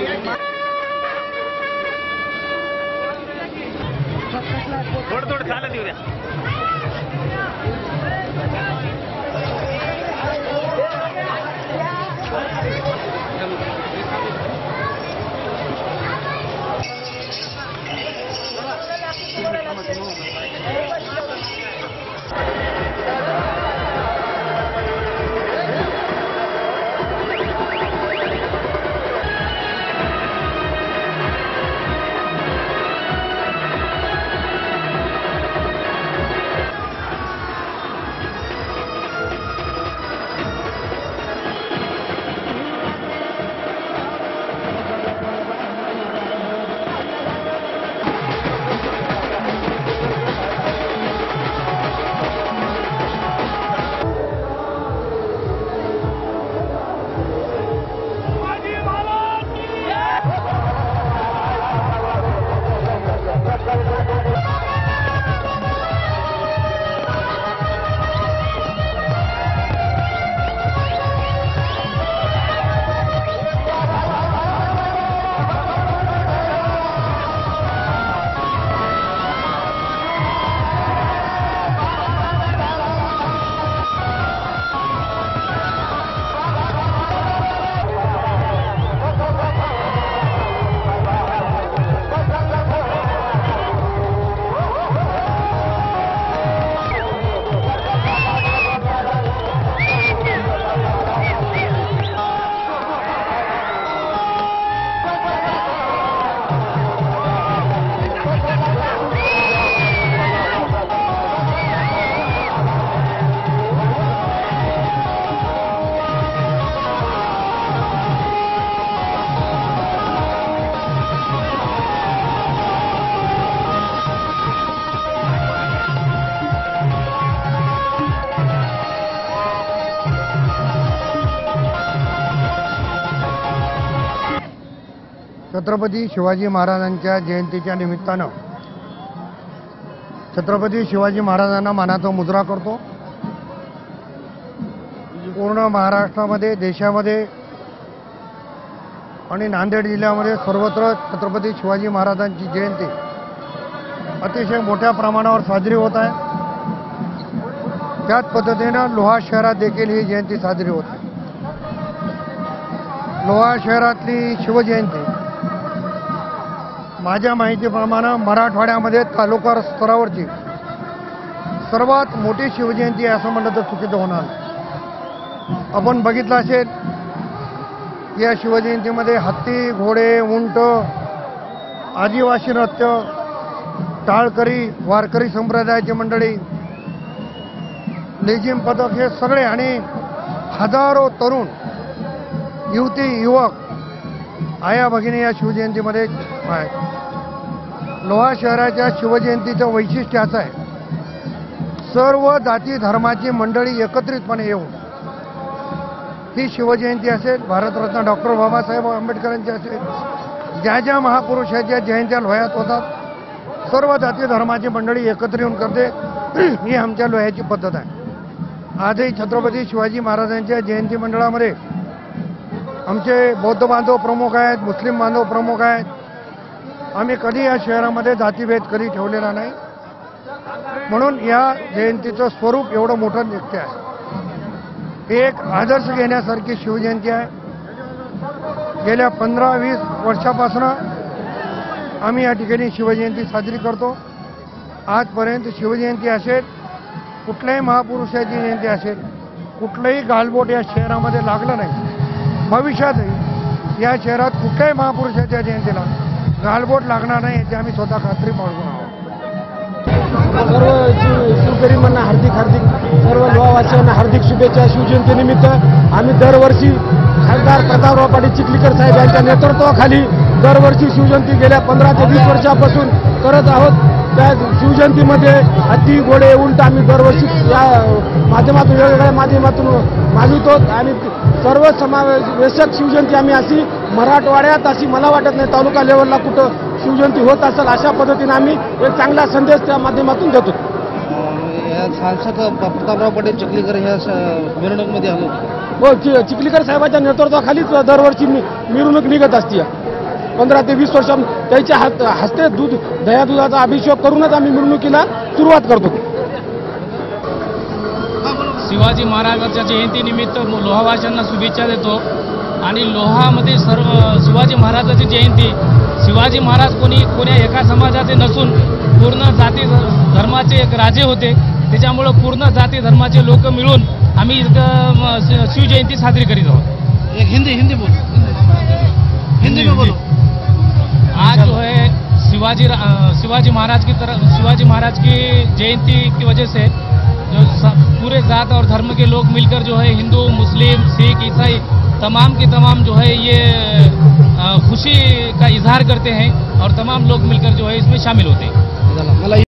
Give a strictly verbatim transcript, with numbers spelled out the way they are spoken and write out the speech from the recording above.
थोडं थोडं चालत येऊ द्या. छत्रपती शिवाजी महाराजांच्या जयंतीच्या निमित्तानं छत्रपती शिवाजी महाराजांना मानाचा मुजरा करतो. पूर्ण महाराष्ट्रामध्ये, देशामध्ये आणि नांदेड जिल्ह्यामध्ये सर्वत्र छत्रपती शिवाजी महाराजांची जयंती अतिशय मोठ्या प्रमाणावर साजरी होत आहे. त्याच पद्धतीनं लोहा शहरात देखील ही जयंती साजरी होत आहे. लोहा शहरातली शिवजयंती माझ्या माहितीप्रमाणे मराठवाड्यामध्ये तालुका स्तरावरची सर्वात मोठी शिवजयंती आहे असं म्हणलं तर चुकीचं होणार. आपण बघितलं असेल या शिवजयंतीमध्ये हत्ती, घोडे, उंट, आदिवासी नृत्य, टाळकरी, वारकरी संप्रदायाची मंडळी, लेझिम पथक हे सगळे आणि हजारो तरुण, युवती, युवक, आया भगिनी या शिवजयंतीमध्ये आहेत. लोहा शहराच्या शिवजयंतीचं वैशिष्ट्य असं आहे, सर्व जाती धर्माची मंडळी एकत्रितपणे येऊन ही शिवजयंती असेल, भारतरत्न डॉक्टर बाबासाहेब आंबेडकरांची असेल, ज्या ज्या महापुरुषाच्या जयंत्या लोह्यात होतात, सर्व जाती धर्माची मंडळी एकत्र येऊन करते. ही आमच्या लोह्याची पद्धत आहे. आजही छत्रपती शिवाजी महाराजांच्या जयंती मंडळामध्ये आमचे बौद्ध बांधव प्रमुख आहेत, मुस्लिम बांधव प्रमुख आहेत. आम्ही कधी या शहरामध्ये जातीभेद कधी ठेवलेला नाही. म्हणून या जयंतीचं स्वरूप एवढं मोठं नित्य आहे. एक आदर्श घेण्यासारखी शिवजयंती आहे. गेल्या पंधरा वीस वर्षापासून आम्ही या ठिकाणी शिवजयंती साजरी करतो. आजपर्यंत शिवजयंती असेल, कुठल्याही महापुरुषाची जयंती असेल, कुठलंही गालबोट या शहरामध्ये लागलं नाही. भविष्यातही या शहरात कुठल्याही महापुरुषाच्या जयंतीला गालबोट लागणार नाही याची आम्ही स्वतः खात्री बाळगून आहोत. सर्व शिवप्रेमींना हार्दिक हार्दिक सर्व लोहावासियांना हार्दिक शुभेच्छा. शिवजयंतीनिमित्त आम्ही दरवर्षी खासदार प्रतापराव पाटील चिखलीकर साहेब यांच्या नेतृत्वाखाली दरवर्षी शिवजयंती गेल्या पंधरा ते वीस वर्षापासून करत आहोत. त्या शिवजयंतीमध्ये हत्ती, घोडे, उंट आम्ही दरवर्षी या माध्यमातून वेगवेगळ्या माध्यमातून मागितो आणि सर्व समावेशक शिवजयंती आम्ही अशी मराठवाड्यात अशी मला वाटत नाही तालुका लेवलला कुठं शिवजयंती होत असेल अशा पद्धतीने आम्ही एक चांगला संदेश त्या माध्यमातून देतो. सांसद प्रतापराव पाटील चिखलीकर ह्या मिरवणुकीमध्ये आलो. हो, चिखलीकर साहेबांच्या नेतृत्वाखालीच दरवर्षी मिरवणूक निघत असते. पंधरा ते वीस वर्ष त्याच्या हात हस्ते दूध दया दुधाचा अभिषेक करूनच आम्ही मिरवणुकीला सुरुवात करतो. शिवाजी महाराजांच्या जयंतीनिमित्त लोहावाशांना शुभेच्छा देतो. आणि लोहामध्ये सर्व शिवाजी महाराजांची जयंती, शिवाजी महाराज कोणी कोण्या एका समाजाचे नसून पूर्ण जाती धर्माचे एक राजे होते. त्याच्यामुळं पूर्ण जाती धर्माचे लोक मिळून आम्ही इथं शिवजयंती साजरी करीत आहोत. एक हिंदी हिंदी बोलो, हिंदी में बोलो. आज जो है शिवाजी शिवाजी महाराज की तरफ शिवाजी महाराज की जयंती की वजह से जो पूरे जात और धर्म के लोग मिलकर जो है हिंदू, मुस्लिम, सिख, ईसाई तमाम के तमाम जो है ये खुशी का इजहार करते हैं और तमाम लोग मिलकर जो है इसमें शामिल होते हैं. मला